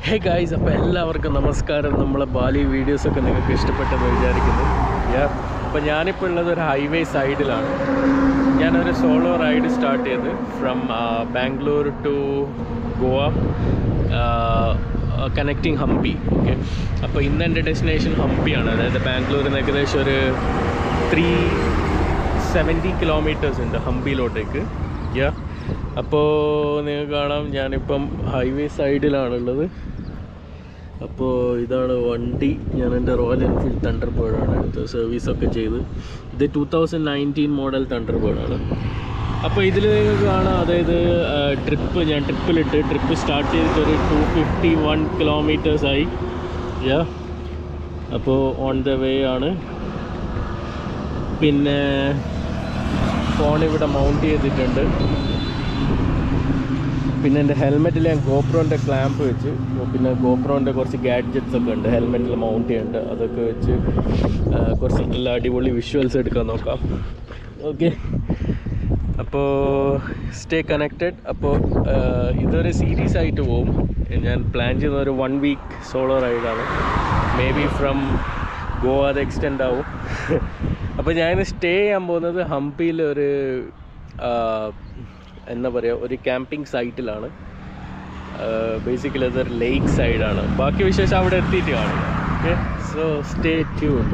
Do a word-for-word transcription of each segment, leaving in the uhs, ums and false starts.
Hey guys, അപ്പോൾ എല്ലാവർക്കും നമസ്കാരം. നമ്മളെ ബാലി വീഡിയോസൊക്കെ നിങ്ങൾക്ക് ഇഷ്ടപ്പെട്ടെന്ന് വിചാരിക്കുന്നു. യാ അപ്പോൾ ഞാനിപ്പോൾ ഉള്ളത് ഒരു ഹൈവേ സൈഡിലാണ്. ഞാനൊരു സോളോ റൈഡ് സ്റ്റാർട്ട് ചെയ്ത് from Bangalore to Goa, connecting Hampi. Okay, അപ്പോൾ ഇന്ന് എൻ്റെ ഡെസ്റ്റിനേഷൻ ഹംപിയാണ്. അതായത് ബാംഗ്ലൂരിൽ നിന്ന് ഏകദേശം ഒരു ത്രീ സെവൻറ്റി കിലോമീറ്റേഴ്സ് ഉണ്ട് ഹംപിയിലോട്ടേക്ക്. യാ അപ്പോൾ നിങ്ങൾക്ക് കാണാം ഞാനിപ്പം ഹൈവേ സൈഡിലാണുള്ളത്. അപ്പോൾ ഇതാണ് വണ്ടി. ഞാൻ എൻ്റെ റോയൽ എൻഫീൽഡ് തണ്ടർബേർഡാണ് എടുത്തത്, സർവീസൊക്കെ ചെയ്ത്. ഇത് ടു തൗസൻഡ് നയൻറ്റീൻ മോഡൽ തണ്ടർബേർഡാണ്. അപ്പോൾ ഇതിൽ നിങ്ങൾക്ക് കാണാം, അതായത് ട്രിപ്പ് ഞാൻ ട്രിപ്പിലിട്ട് ട്രിപ്പ് സ്റ്റാർട്ട് ചെയ്തിട്ടൊരു ടു ഫിഫ്റ്റി വൺ കിലോമീറ്റേഴ്സായി. യാ അപ്പോൾ ഓൺ ദ വേ ആണ്. പിന്നെ ഫോൺ ഇവിടെ മൗണ്ട് ചെയ്തിട്ടുണ്ട്. പിന്നെ എൻ്റെ ഹെൽമെറ്റിൽ ഞാൻ ഗോപ്രോൻ്റെ ക്ലാമ്പ് വെച്ച്, പിന്നെ ഗോപ്രോൻ്റെ കുറച്ച് ഗാഡ്ജറ്റ്സ് ഒക്കെ ഉണ്ട് ഹെൽമെറ്റിൽ മൗണ്ട് ചെയ്യുന്നുണ്ട്. അതൊക്കെ വെച്ച് കുറച്ച് നല്ല അടിപൊളി വിഷ്വൽസ് എടുക്കാൻ നോക്കാം. ഓക്കെ, അപ്പോൾ സ്റ്റേ കണക്റ്റഡ്. അപ്പോൾ ഇതൊരു സീരീസ് ആയിട്ട് പോവും. ഞാൻ പ്ലാൻ ചെയ്യുന്ന ഒരു വൺ വീക്ക് സോളോ റൈഡാണ്. മേ ബി ഫ്രം ഗോവ അത് എക്സ്റ്റെൻഡ് ആവും. അപ്പോൾ ഞാനിന്ന് സ്റ്റേ ചെയ്യാൻ പോകുന്നത് ഹംപിയിൽ ഒരു എന്താ പറയുക, ഒരു ക്യാമ്പിംഗ് സൈറ്റിലാണ്. ബേസിക്കലി അതൊരു ലേക്ക് സൈഡാണ്. ബാക്കി വിശേഷം അവിടെ എത്തിയിട്ട് കാണും. Okay, so stay tuned.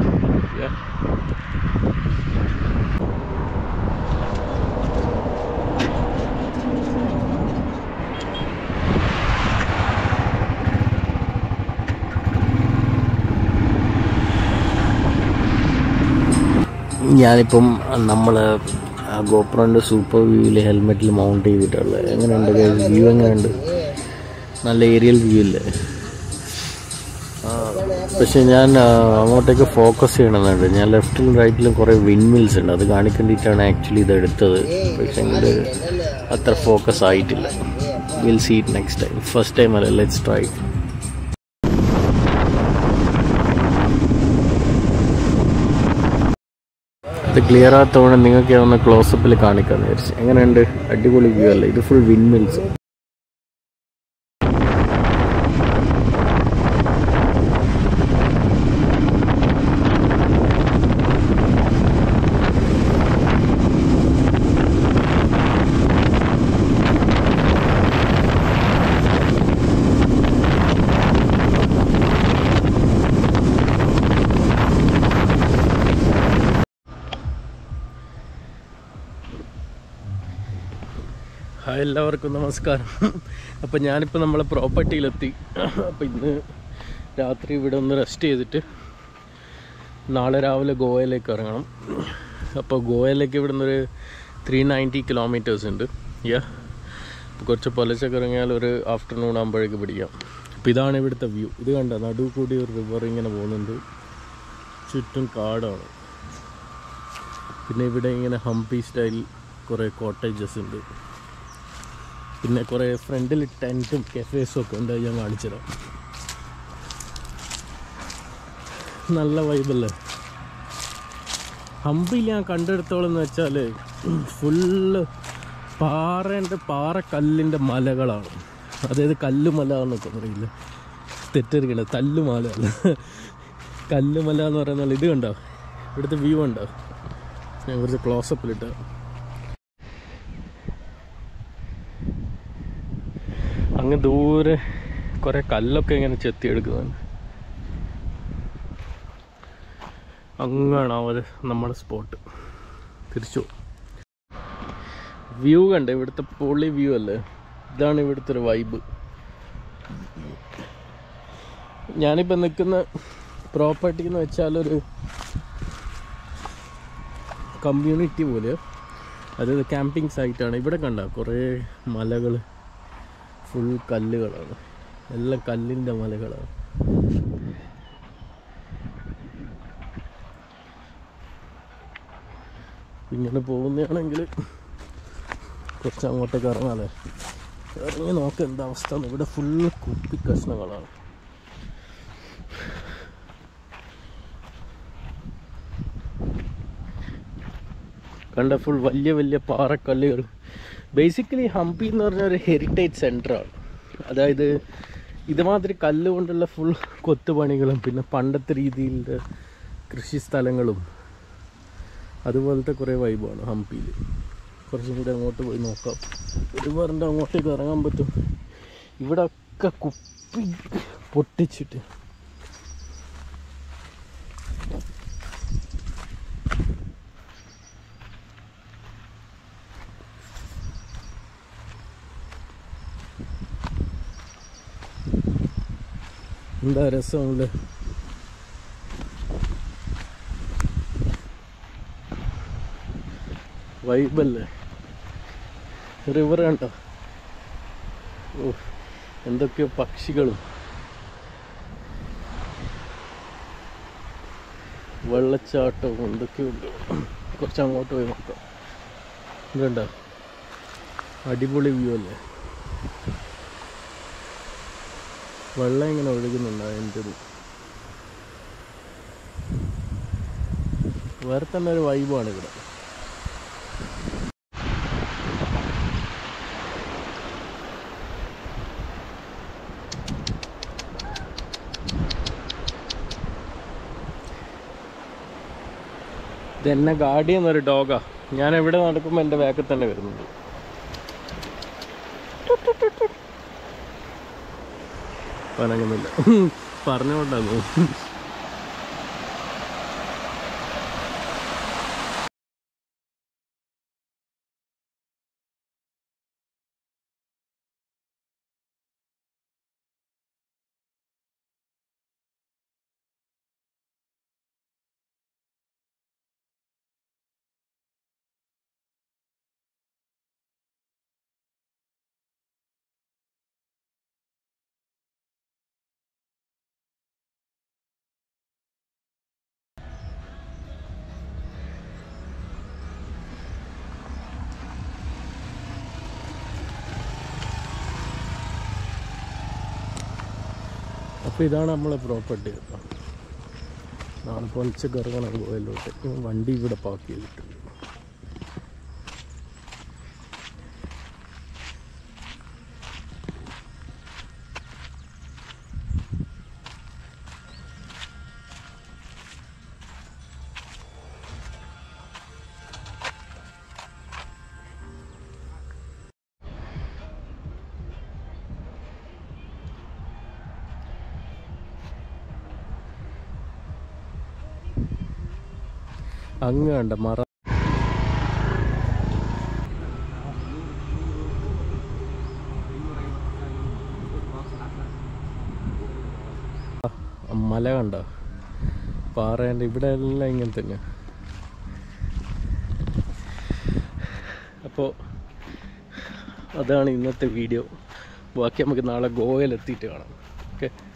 ഞാനിപ്പം നമ്മൾ ഗോപ്രോൻ്റെ സൂപ്പർ വ്യൂവിൽ ഹെൽമെറ്റിൽ മൗണ്ട് ചെയ്തിട്ടുള്ളത്. എങ്ങനെയുണ്ട് വ്യൂ? എങ്ങനെയുണ്ട്? നല്ല ഏരിയൽ വ്യൂ ഇല്ലേ? പക്ഷെ ഞാൻ അങ്ങോട്ടേക്ക് ഫോക്കസ് ചെയ്യണമെന്നുണ്ട്. ഞാൻ ലെഫ്റ്റിലും റൈറ്റിലും കുറേ വിൻഡ് മിൽസ് ഉണ്ട്, അത് കാണിക്കേണ്ടിയിട്ടാണ് ആക്ച്വലി ഇത് എടുത്തത്. പക്ഷെ എങ്കിൽ അത്ര ഫോക്കസ് ആയിട്ടില്ല. Will see it next time. First time അല്ല, ലെറ്റ്സ് ട്രൈ. ഇത് ക്ലിയർ ആകത്തോടെ നിങ്ങൾക്ക് ഒന്ന് ക്ലോസപ്പിൽ കാണിക്കാമെന്ന് വിചാരിച്ചു. എങ്ങനെയുണ്ട്? അടിപൊളി വ്യൂ അല്ലേ? ഇത് ഫുൾ വിൻഡ് മിൽസ്. ഹായ്, എല്ലാവർക്കും നമസ്കാരം. അപ്പോൾ ഞാനിപ്പോൾ നമ്മളെ പ്രോപ്പർട്ടിയിലെത്തി. അപ്പോൾ ഇന്ന് രാത്രി ഇവിടെ ഒന്ന് റെസ്റ്റ് ചെയ്തിട്ട് നാളെ രാവിലെ ഗോവയിലേക്ക് ഇറങ്ങണം. അപ്പോൾ ഗോവയിലേക്ക് ഇവിടെ നിന്നൊരു ത്രീ നയൻറ്റി കിലോമീറ്റേഴ്സ് ഉണ്ട്. യാ അപ്പോൾ കുറച്ച് പൊലച്ചൊക്കെ ഇറങ്ങിയാൽ ഒരു ആഫ്റ്റർനൂൺ ആകുമ്പോഴേക്ക് പിടിക്കാം. അപ്പോൾ ഇതാണ് ഇവിടുത്തെ വ്യൂ. ഇത് കണ്ട നടുവ് കൂടി ഒരു റിവർ ഇങ്ങനെ പോകുന്നുണ്ട്, ചുറ്റും കാടാണ്. പിന്നെ ഇവിടെ ഇങ്ങനെ ഹംപി സ്റ്റൈൽ കുറേ കോട്ടേജസ് ഉണ്ട്. പിന്നെ കുറേ ഫ്രണ്ടിൽ ടെൻറ്റും കഫേസും ഒക്കെ ഉണ്ട്, ഞാൻ കാണിച്ചുതരാം. നല്ല വൈബല്ലേ? ഹംപിയിൽ ഞാൻ കണ്ടെടുത്തോളം എന്ന് വെച്ചാൽ ഫുള്ള് പാറേൻ്റെ പാറക്കല്ലിൻ്റെ മലകളാണ്. അതായത് കല്ലുമല എന്നൊക്കെ പറയില്ല, തെറ്ററിക്കണ്ട, തല്ലുമല അല്ല, കല്ലുമല എന്ന് പറയുന്നത്. ഇത് കണ്ടോ ഇവിടുത്തെ വ്യൂ ഉണ്ടോ? ഞാൻ കുറച്ച് ക്ലോസപ്പിലിട്ട്. അങ്ങ് ദൂരെ കുറേ കല്ലൊക്കെ ഇങ്ങനെ ചെത്തിയെടുക്കുന്നുണ്ട്. അങ്ങാണ് അവർ നമ്മുടെ സ്പോട്ട്. തിരിച്ചു വ്യൂ കണ്ടേ? ഇവിടുത്തെ പൊളി വ്യൂ അല്ലേ? ഇതാണ് ഇവിടുത്തെ ഒരു വൈബ്. ഞാനിപ്പോൾ നിൽക്കുന്ന പ്രോപ്പർട്ടി എന്ന് വെച്ചാൽ ഒരു കമ്മ്യൂണിറ്റി പോലെ, അതായത് ക്യാമ്പിംഗ് സൈറ്റാണ്. ഇവിടെ കണ്ട കുറേ മലകൾ, ഫുൾ കല്ലുകളാണ്, എല്ലാം കല്ലിൻ്റെ മലകളാണ്. ഇങ്ങനെ പോകുന്നതാണെങ്കിൽ കുറച്ച് അങ്ങോട്ടേക്ക് ഇറങ്ങാതെ ഇറങ്ങി നോക്കാം എന്താ അവസ്ഥ. ഇവിടെ ഫുള്ള് കുപ്പി കഷ്ണങ്ങളാണ്. കണ്ട ഫുൾ വലിയ വലിയ പാറക്കല്ലുകൾ. ബേസിക്കലി ഹംപി എന്ന് പറഞ്ഞ ഒരു ഹെറിറ്റേജ് സെൻ്ററാണ്. അതായത് ഇതുമാതിരി കല്ലുകൊണ്ടുള്ള ഫുൾ കൊത്തുപണികളും പിന്നെ പണ്ടത്തെ രീതിയിലുള്ള കൃഷി സ്ഥലങ്ങളും അതുപോലത്തെ കുറേ വൈബാണ് ഹംപിയിൽ. കുറച്ചും കൂടി അങ്ങോട്ട് പോയി നോക്കാം. ഒരുപാട് അങ്ങോട്ടേക്ക് ഇറങ്ങാൻ പറ്റും. ഇവിടെ ഒക്കെ കുപ്പി പൊട്ടിച്ചിട്ട് എന്താ രസമല്ലേ. വൈബല്ലേ. റിവർ കണ്ടോ? ഓ, എന്തൊക്കെയോ പക്ഷികളും വെള്ളച്ചാട്ടവും എന്തൊക്കെയോ ഉണ്ട്. കുറച്ച് അങ്ങോട്ട് പോയി നോക്കാം. ഇതുണ്ടോ? അടിപൊളി വ്യൂ അല്ലേ. വെള്ളം ഇങ്ങനെ ഒഴുകുന്നുണ്ട്. അതിൻ്റെ ഒരു വേറെ തന്നെ ഒരു വൈബാണ് ഇവിടെ. ഇതെന്നെ ഗാഡി എന്നൊരു ഡോഗാ. ഞാൻ എവിടെ നടക്കുമ്പോൾ എൻ്റെ ബാക്കിൽ തന്നെ വരുന്നുണ്ട്. പനങ്ങുന്നില്ല, പറഞ്ഞുകൊണ്ടാണ്. അപ്പോൾ ഇതാണ് നമ്മളെ പ്രോപ്പർട്ടി കേട്ടോ. നാളെ പൊളിച്ചൊക്കെ ഇറങ്ങണം ഗോവയിലോട്ട്. വണ്ടി ഇവിടെ പാർക്ക് ചെയ്തിട്ടുണ്ട്. അങ്ങ് കണ്ട മറ മല കണ്ട പാറേൻ്റെ ഇവിടെ എല്ലാം ഇങ്ങനെ തന്നെ. അപ്പോൾ അതാണ് ഇന്നത്തെ വീഡിയോ. ബാക്കി നമുക്ക് നാളെ ഗോവയിൽ എത്തിയിട്ട് കാണാം. ഓക്കെ.